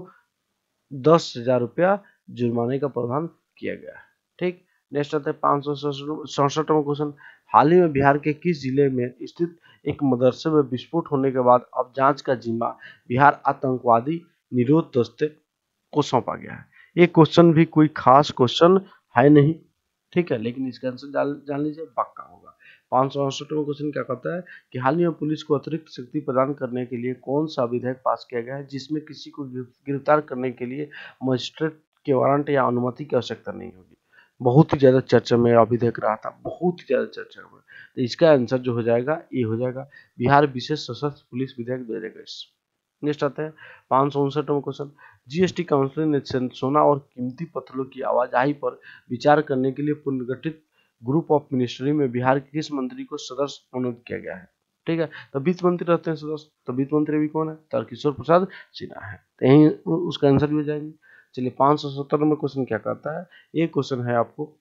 दस हजार रुपया जुर्माने का प्रावधान किया गया है। ठीक, नेक्स्ट आता है पाँच सौ सड़सठ क्वेश्चन। हाल ही में बिहार के किस जिले में स्थित एक मदरसे में विस्फोट होने के बाद अब जांच का जिम्मा बिहार आतंकवादी निरोध दस्ते को सौंपा गया है? ये क्वेश्चन भी कोई खास क्वेश्चन है नहीं, ठीक है, लेकिन इसका आंसर जान लीजिए, पक्का होगा। पाँच सौ अड़सठ क्वेश्चन क्या कहता है कि हाल ही में पुलिस को अतिरिक्त शक्ति प्रदान करने के लिए कौन सा विधेयक पास किया गया है जिसमें किसी को गिरफ्तार करने के लिए मजिस्ट्रेट के वारंट या अनुमति की आवश्यकता नहीं होगी? बहुत ही ज्यादा चर्चा में विधेयक रहा था, बहुत ही ज्यादा चर्चा में। तो इसका आंसर जो हो जाएगा ये हो जाएगा बिहार विशेष सशस्त्र पुलिस विधेयक दो हजार इक्कीस। नेक्स्ट आता है पाँच सौ उनसठ क्वेश्चन। जीएसटी काउंसिल ने सोना और कीमती पत्थरों की आवाजाही पर विचार करने के लिए पुनर्गठित ग्रुप ऑफ मिनिस्ट्री में बिहार के किस मंत्री को सदस्य मनोनीत किया गया है? ठीक है, तो वित्त मंत्री रहते हैं सदस्य, तो वित्त मंत्री भी कौन है? तारकिशोर प्रसाद सिन्हा है, तो यही उसका आंसर भी हो जाएंगे। चलिए पाँच सौ सत्तर नंबर क्वेश्चन क्या कहता है? एक क्वेश्चन है आपको,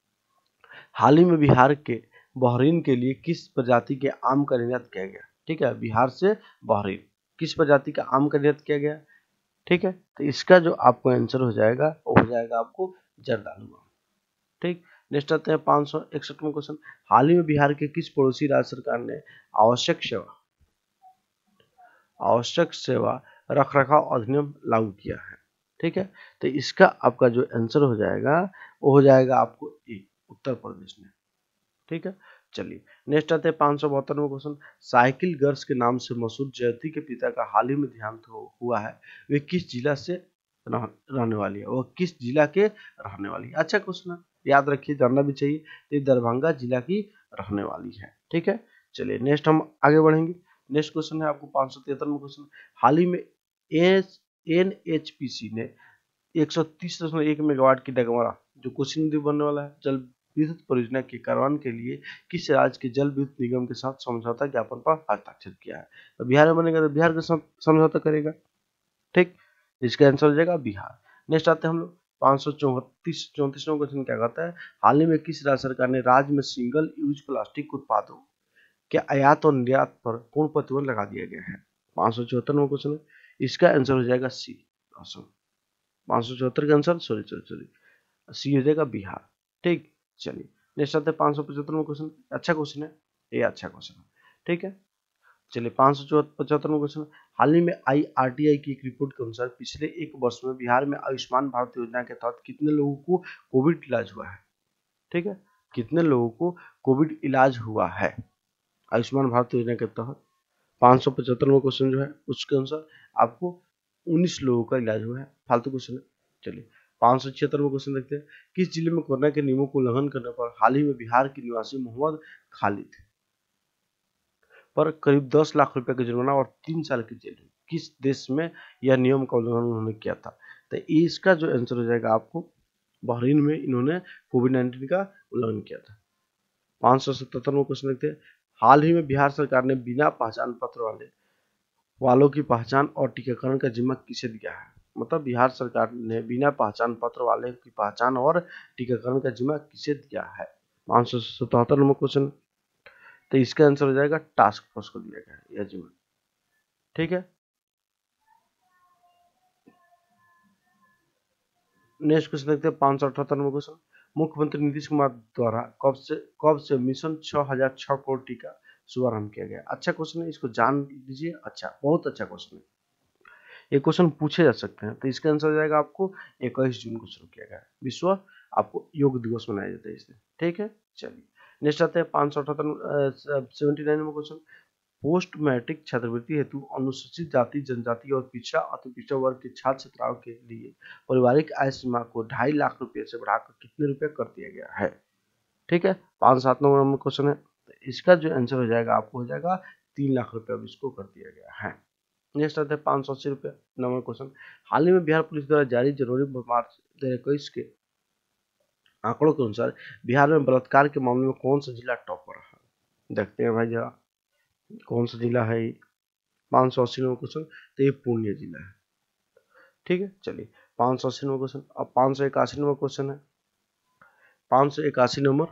हाल ही में बिहार के बहरीन के लिए किस प्रजाति के आम का निर्यात किया गया? ठीक है, बिहार से बहरीन किस प्रजाति का आम का निर्यात किया गया? ठीक है, तो इसका जो आपको आंसर हो जाएगा वो हो जाएगा आपको जर्दालू आम। ठीक, नेक्स्ट आते हैं पाँच सौ इकसठ में क्वेश्चन। हाल ही में बिहार के किस पड़ोसी राज्य सरकार ने आवश्यक सेवा आवश्यक सेवा रखरखाव अधिनियम लागू किया है? ठीक है, तो इसका आपका जो आंसर हो जाएगा वो हो जाएगा आपको ए, उत्तर प्रदेश ने। ठीक है, चलिए नेक्स्ट आते हैं पाँच सौ बहत्तर में क्वेश्चन। साइकिल गर्ल्स के नाम से मशहूर जयती के पिता का हाल ही में देहांत हुआ है, वे किस जिला से रहने वाली है? वो किस जिला के रहने वाली है? अच्छा क्वेश्चन है, याद रखिए, जानना भी चाहिए। तो दरभंगा जिला की रहने वाली है। ठीक है, चलिए नेक्स्ट हम आगे बढ़ेंगे। नेक्स्ट क्वेश्चन है आपको पाँच सौ तिहत्तर में क्वेश्चन। हाल ही में एन एच पी सी ने एक सौ तीस दशमलव एक मेगावाट की डगमरा जो कोसी नदी बनने वाला है जल विद्युत परियोजना के कार्यान्वयन के लिए किस राज्य के जल विद्युत निगम के साथ समझौता ज्ञापन पर हस्ताक्षर किया है? तो बिहार में बनेगा तो बिहार के साथ समझौता करेगा। ठीक, इसका आंसर हो जाएगा बिहार। नेक्स्ट आते हैं हम लोग पाँच सौ चौतीस चौंतीसवां क्वेश्चन क्या कहता है? हाल ही में किस राज्य सरकार ने राज्य में सिंगल यूज प्लास्टिक उत्पादों के आयात और निर्यात पर पूर्ण प्रतिबंध लगा दिया गया है? पाँच सौ चौहत्तरवां क्वेश्चन है, इसका आंसर हो जाएगा सी। पाँच सौ चौहत्तर का answer sorry sorry sorry C हो जाएगा बिहार। ठीक, चलिए नेक्स्ट आते हैं पाँच सौ पचहत्तर में क्वेश्चन। अच्छा क्वेश्चन है ये, अच्छा क्वेश्चन है। ठीक है, चलिए पाँच सौ पचहत्तर में क्वेश्चन। हाल ही में आई आर टी आई की एक रिपोर्ट के अनुसार पिछले एक वर्ष में बिहार में आयुष्मान भारत योजना के तहत कितने लोगों को कोविड इलाज हुआ है? ठीक है, कितने लोगों को कोविड इलाज हुआ है आयुष्मान भारत योजना के तहत? पाँच सौ पचहत्तर में क्वेश्चन जो है उसके अनुसार आपको उन्नीस लोगों का इलाज हुआ है। फालतू क्वेश्चन है। चलिए पाँच सौ छिहत्तर में क्वेश्चन देखते हैं। किस जिले में कोरोना के नियमों को उल्लंघन करने पर हाल ही में बिहार के निवासी मोहम्मद खालिद पर करीब दस लाख रुपए का जुर्माना और तीन साल की जेल हुई? किस देश में यह नियम का उल्लंघन उन्होंने किया था? तो इसका जो आंसर हो जाएगा आपको बहरीन में इन्होंने कोविड नाइन्टीन का उल्लंघन किया था। पाँच सौ सतहत्तर में क्वेश्चन देखते हैं। हाल ही में बिहार सरकार ने बिना पहचान पत्र वाले वालों की पहचान और टीकाकरण का जिम्मा किसे दिया है? मतलब बिहार सरकार ने बिना पहचान पत्र वाले की पहचान और टीकाकरण का जिम्मा किसे दिया है? पाँच सौ सतहत्तर नंबर क्वेश्चन, तो इसका आंसर हो जाएगा टास्क फोर्स को दिया गया है यह जिम्मा। ठीक है, नेक्स्ट क्वेश्चन देखते हैं पाँच सौ अठहत्तर नंबर क्वेश्चन। मुख्यमंत्री नीतीश कुमार द्वारा कब से कब से मिशन छह हजार छह करोड़ टीका शुभारंभ किया गया? अच्छा क्वेश्चन है, इसको जान लीजिए। अच्छा, बहुत अच्छा क्वेश्चन है। ये क्वेश्चन पूछे जा सकते हैं। तो इसका आंसर हो जाएगा आपको इक्कीस जून को शुरू किया गया है, विश्व आपको योग दिवस मनाया जाता है इस दिन। ठीक है, चलिए नेक्स्ट आते हैं पाँच सौ अठहत्तर seventy nine number question. Post matric छात्रवृत्ति हेतु अनुसूचित जाति जनजाति और पिछड़ा अति पिछड़ा वर्ग के छात्र छात्राओं के लिए पारिवारिक आय सीमा को ढाई लाख रुपए से बढ़ाकर कितने रुपए कर दिया गया है। ठीक है, पाँच सात नंबर क्वेश्चन है। तो इसका जो आंसर हो जाएगा आपको हो जाएगा तीन लाख रुपए अब इसको कर दिया गया है। नेक्स्ट आता है पाँच सौ अस्सी रुपये नंबर क्वेश्चन। हाल ही में बिहार पुलिस द्वारा जारी जनवरी मार्च दो हजार इक्कीस के आंकड़ों के अनुसार बिहार में बलात्कार के मामले में कौन सा जिला टॉप पर रहा। देखते हैं भाई जरा कौन सा जिला है। पाँच सौ अस्सी नंबर क्वेश्चन, तो ये पूर्णिया जिला है। ठीक है, चलिए पाँच सौ अस्सी नंबर क्वेश्चन। अब पाँच सौ इक्यासी नंबर क्वेश्चन है। पाँच सौ इक्यासी नंबर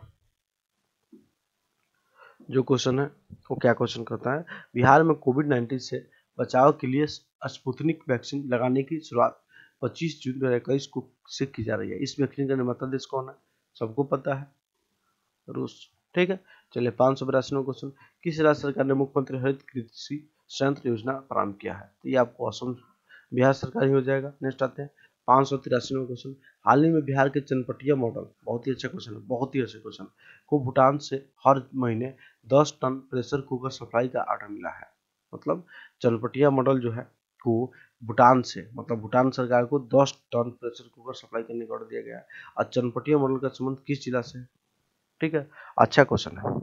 जो क्वेश्चन है वो क्या क्वेश्चन करता है, बिहार में कोविड नाइन्टीन से बचाव के लिए स्पुतनिक वैक्सीन लगाने की शुरुआत पच्चीस जून दो हजार इक्कीस को से की जा रही है। इस वैक्सीन का निर्माता देश कौन है, सबको पता है, रूस। ठीक है, चलिए पाँच सौ बिरासी नंबर क्वेश्चन। किस राज्य सरकार ने मुख्यमंत्री हरित कृषि संयंत्र योजना प्रारंभ किया है। तो ये आपको असम बिहार सरकार ही हो जाएगा। नेक्स्ट आते हैं पाँच सौ तिरासी नंबर क्वेश्चन। हाल ही में बिहार के चनपटिया मॉडल, बहुत ही अच्छा क्वेश्चन है, बहुत ही अच्छा क्वेश्चन, को भूटान से हर महीने दस टन प्रेशर कुकर सप्लाई का ऑर्डर मिला है। मतलब चनपटिया मॉडल जो है को भूटान से, मतलब भूटान सरकार को दस टन प्रेशर कुकर सप्लाई करने का ऑर्डर दिया गया है। और चनपटिया मॉडल का संबंध किस जिला से है। ठीक है, अच्छा क्वेश्चन है।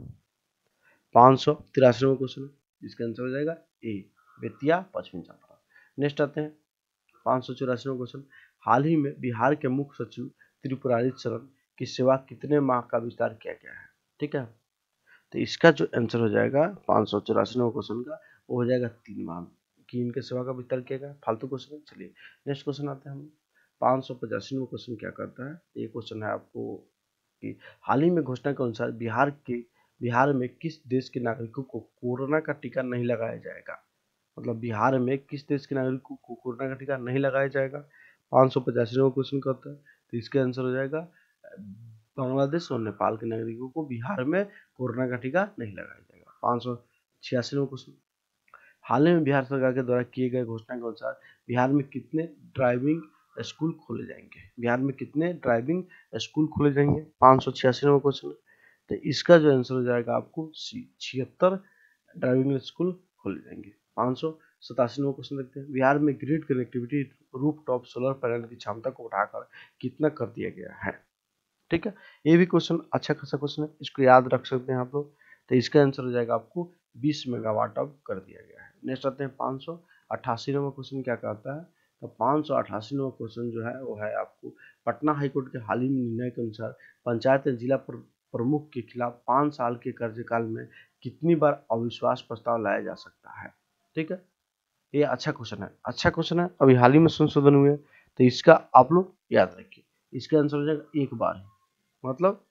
पाँच सौ तिरासी नंबर क्वेश्चन है, जिसका आंसर हो जाएगा ए, बेतिया पश्चिमी चंपारण। नेक्स्ट आते हैं पाँच सौ चौरासी नंबर क्वेश्चन। हाल ही में बिहार के मुख्य सचिव त्रिपुरारी शरण की सेवा कितने माह का विस्तार किया गया है। ठीक है, तो इसका जो आंसर हो जाएगा पाँच सौ चौरासी नंबर क्वेश्चन का वो हो जाएगा तीन माह की इनके सेवा का विस्तार किया गया। फालतू क्वेश्चन है। चलिए नेक्स्ट क्वेश्चन आते हैं हम। पाँच सौ पचासी नंबर क्वेश्चन क्या करता है, ये क्वेश्चन है आपको कि हाल ही में घोषणा के अनुसार बिहार के बिहार में किस देश के नागरिकों को कोरोना का टीका नहीं लगाया जाएगा। मतलब बिहार में किस देश के नागरिकों को कोरोना का टीका नहीं लगाया जाएगा। पाँच सौ पचासी नंबर क्वेश्चन करता है, तो इसका आंसर हो जाएगा बांग्लादेश और नेपाल के नागरिकों को बिहार में कोरोना का टीका नहीं लगाया जाएगा। पाँच सौ छियासी नंबर क्वेश्चन। हाल ही में बिहार सरकार के द्वारा किए गए घोषणा के अनुसार बिहार में कितने ड्राइविंग स्कूल खोले जाएंगे। बिहार में कितने ड्राइविंग स्कूल खोले जाएंगे। पाँच सौ छियासी नंबर क्वेश्चन। तो इसका जो आंसर हो जाएगा आपको सी, छिहत्तर ड्राइविंग स्कूल खोले जाएंगे। पाँच सौ सतासी नंबर क्वेश्चन देखते हैं। बिहार में grid connectivity roof top solar panel की क्षमता को बढ़ाकर कितना कर दिया गया है। ठीक है, ये भी क्वेश्चन अच्छा खासा क्वेश्चन है, इसको याद रख सकते हैं आप लोग। तो इसका आंसर हो जाएगा आपको बीस मेगावाट अब कर दिया गया है। नेक्स्ट आते हैं पाँच सौ अट्ठासी नंबर क्वेश्चन क्या कहता है, तो पाँच सौ अट्ठासी नंबर क्वेश्चन जो है वो है आपको पटना हाईकोर्ट के हाल ही में निर्णय के अनुसार पंचायत जिला प्रमुख के खिलाफ पाँच साल के कार्यकाल में कितनी बार अविश्वास प्रस्ताव लाया जा सकता है। ठीक है, ये अच्छा क्वेश्चन है, अच्छा क्वेश्चन है, अभी हाल ही में संशोधन हुए, तो इसका आप लोग याद रखिए। इसका आंसर हो जाएगा एक बार, मतलब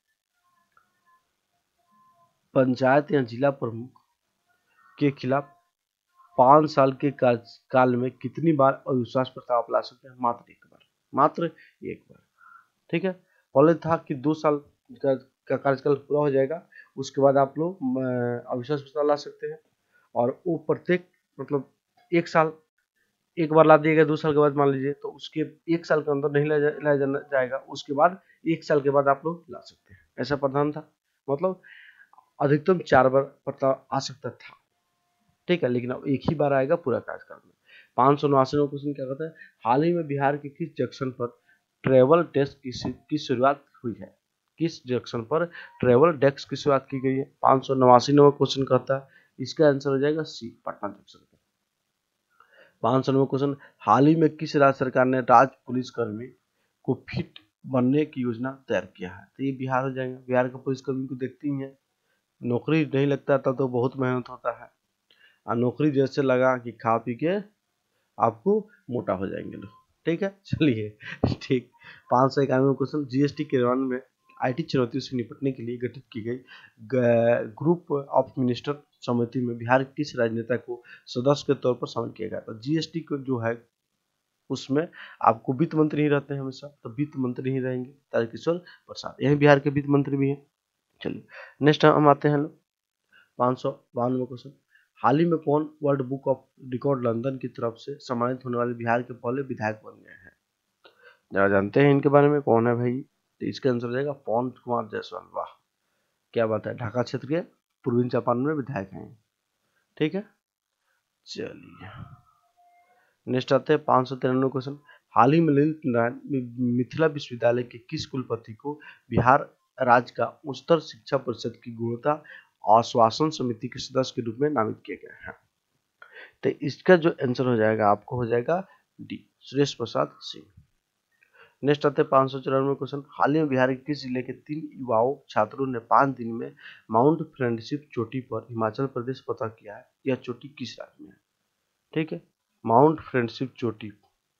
पंचायत या जिला प्रमुख के खिलाफ पाँच साल के काल में कितनी बार अविश्वास प्रस्ताव आप ला सकते हैं, मात्र एक बार, मात्र एक बार। ठीक है, पहले था कि दो साल का कार्यकाल पूरा हो जाएगा उसके बाद आप लोग अविश्वास प्रस्ताव ला सकते हैं, और वो प्रत्येक मतलब एक साल एक बार ला दिया गया, दो साल के बाद मान लीजिए तो उसके एक साल के अंदर नहीं लाया जा, जा, जाएगा, उसके बाद एक साल के बाद आप लोग ला सकते हैं, ऐसा प्रावधान था। मतलब अधिकतम चार बार प्रस्ताव आ सकता था। ठीक है, लेकिन अब एक ही बार आएगा पूरा कार्यकाल में। पाँच सौ नवासी नंबर क्वेश्चन क्या कहता है, हाल ही में बिहार के किस जंक्शन पर ट्रेवल डेस्क की, की शुरुआत हुई है। किस जंक्शन पर ट्रेवल डेस्क की शुरुआत की गई है। पाँच सौ नवासी नंबर क्वेश्चन कहता है, इसका आंसर हो जाएगा सी, पटना जंक्शन पर। पाँच सौ नंबर क्वेश्चन, हाल ही में किस राज्य सरकार ने राज्य पुलिसकर्मी को फिट बनने की योजना तैयार किया है। तो ये बिहार हो जाएगा। बिहार के पुलिसकर्मी को देखती ही है, नौकरी नहीं लगता तब तो बहुत मेहनत होता है, और नौकरी जैसे लगा कि खा पी के आपको मोटा हो जाएंगे लोग। ठीक है, चलिए ठीक। पाँच सौ इक्यानवे क्वेश्चन, जीएसटी के कार्यान्वयन में आईटी चुनौतियों से निपटने के लिए गठित की गई ग्रुप ऑफ मिनिस्टर समिति में बिहार के किस राजनेता को सदस्य के तौर पर शामिल किया गया। तो जीएसटी को जो है उसमें आपको वित्त मंत्री ही रहते हैं हमेशा, तो वित्त मंत्री ही रहेंगे तारकिशोर प्रसाद, यही बिहार के वित्त मंत्री भी हैं। चलिए नेक्स्ट हम आते हैं लोग पाँच सौ बानवे क्वेश्चन, हाल ही में कौन world book of record London की तरफ से सम्मानित होने वाले बिहार के पहले विधायक बन गए हैं? जरा जानते हैं इनके बारे में, कौन है भाई? तो इसका आंसर हो जाएगा पवन कुमार जायसवाल। वाह क्या बात है, ढाका क्षेत्र के पूर्वी चंपारण में विधायक हैं। ठीक है, चलिए नेक्स्ट आते हैं पाँच सौ तिरानवे क्वेश्चन। हाल ही में ललित नारायण मिथिला विश्वविद्यालय के किस कुलपति को बिहार राज्य का उच्चतर शिक्षा परिषद की गुणवत्ता आश्वासन समिति के सदस्य के रूप में नामित किए गए हैं? तो इसका जो आंसर हो जाएगा आपको हो जाएगा डी, सुरेश प्रसाद सिंह। नेक्स्ट आते हैं पाँच सौ चौरानवे क्वेश्चन। हाल ही में बिहार के किस जिले के तीन युवाओं छात्रों ने पाँच दिन में माउंट फ्रेंडशिप चोटी पर हिमाचल प्रदेश फतह किया है? यह चोटी किस राज्य में है? ठीक है, माउंट फ्रेंडशिप चोटी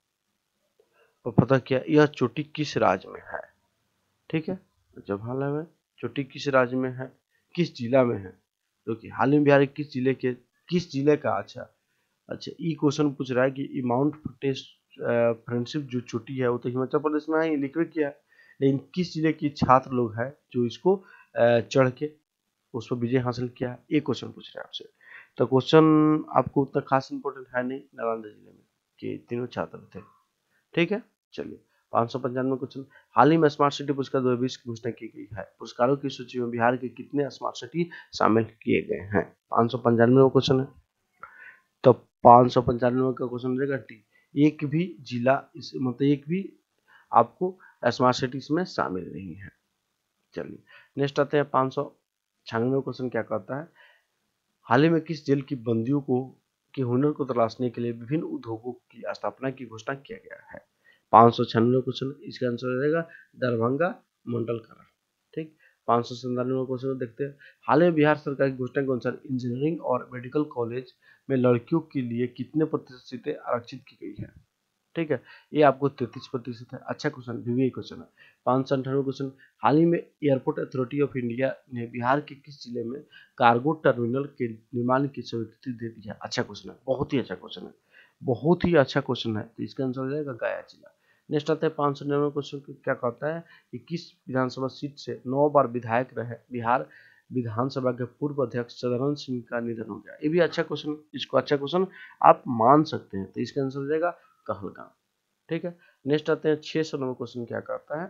पर फतह किया, यह चोटी किस राज्य में है? ठीक है, जब हाल में चोटी किस राज्य में है, किस जिला में है? तो कि हाल ही बिहार किस जिले के किस जिले का अच्छा अच्छा ई क्वेश्चन पूछ रहा है कि माउंट फ्रेंडशिप जो चोटी है वो तो हिमाचल प्रदेश में है, लिख किया है, लेकिन किस जिले के छात्र लोग हैं जो इसको चढ़ के उस पर विजय हासिल किया है, एक क्वेश्चन पूछ रहे हैं आपसे। तो क्वेश्चन आपको उतना खास इंपॉर्टेंट है नहीं, नालंदा जिले में कि तीनों छात्र थे। ठीक है, चलिए पाँच सौ पंचानवे क्वेश्चन। हाल ही में स्मार्ट सिटी पुरस्कार दो हजार बीस की घोषणा की गई है, पुरस्कारों की सूची में बिहार के कितने स्मार्ट सिटी शामिल किए गए हैं? पाँच सौ पंचानवे क्वेश्चन है, तो पाँच सौ पंचानवे का क्वेश्चन रहेगा टी, एक भी जिला इस मतलब एक भी आपको स्मार्ट सिटी में शामिल नहीं है। चलिए नेक्स्ट आते हैं पाँच सौ छियानवे क्वेश्चन क्या कहता है, हाल ही में किस जेल की बंदियों को के हुनर को तलाशने के लिए विभिन्न उद्योगों की स्थापना की घोषणा किया गया है? पाँच सौ छियानवे क्वेश्चन, इसका आंसर रहेगा दरभंगा मंडल कारा। ठीक, पाँच सौ संतानवे क्वेश्चन देखते हैं। हाल में बिहार सरकार की घोषणा के अनुसार इंजीनियरिंग और मेडिकल कॉलेज में लड़कियों के लिए कितने प्रतिशत सीटें आरक्षित की गई है? ठीक है, ये आपको तैतीस प्रतिशत है। अच्छा क्वेश्चन, वीवीआई क्वेश्चन है। पाँच सौ अंठानवे क्वेश्चन, हाल ही में एयरपोर्ट अथॉरिटी ऑफ इंडिया ने बिहार के किस जिले में कार्गो टर्मिनल के निर्माण की स्वीकृति दे दी है? अच्छा क्वेश्चन है, बहुत ही अच्छा क्वेश्चन है, बहुत ही अच्छा क्वेश्चन है। तो इसका आंसर हो जाएगा गया जिला। नेक्स्ट आता है पाँच सौ निन्यानवे क्वेश्चन, क्या कहता है कि किस विधानसभा सीट से नौ बार विधायक रहे बिहार विधानसभा के पूर्व अध्यक्ष सदानंद सिंह का निधन हो गया? ये भी अच्छा क्वेश्चन, इसको अच्छा क्वेश्चन आप मान सकते हैं। तो इसका आंसर हो जाएगा कहलगांव। ठीक है, नेक्स्ट आते हैं छह सौ नंबर क्वेश्चन, क्या कहता है,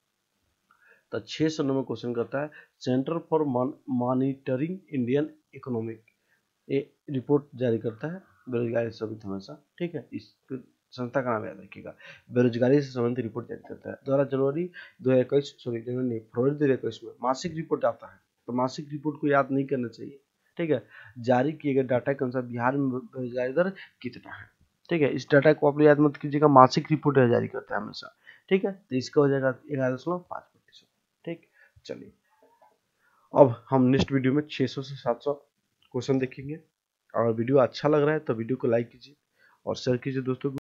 तो छह सौ नंबर क्वेश्चन कहता है centre for monitoring Indian economic ये रिपोर्ट जारी करता है बेरोजगारी से संबंधित हमेशा। ठीक है, इस संस्था का नाम याद रखिएगा, बेरोजगारी से संबंधित रिपोर्ट जारी करता है। द्वारा जनवरी दो हजार इक्कीस सॉरी जनवरी फरवरी दो हजार इक्कीस में मासिक रिपोर्ट आता है, तो मासिक रिपोर्ट को याद नहीं करना चाहिए। ठीक है, जारी किए गए डाटा के अनुसार बिहार में बेरोजगारी दर कितना है? ठीक है, इस डाटा को आप याद मत कीजिएगा, मासिक रिपोर्ट जारी करता है हमेशा। ठीक है, तो इसका हो जाएगा ग्यारह दशमलव पाँच प्रतिशत। ठीक, चलिए अब हम नेक्स्ट वीडियो में छह सौ से सात सौ क्वेश्चन देखेंगे। अगर वीडियो अच्छा लग रहा है तो वीडियो को लाइक कीजिए और शेयर कीजिए दोस्तों को।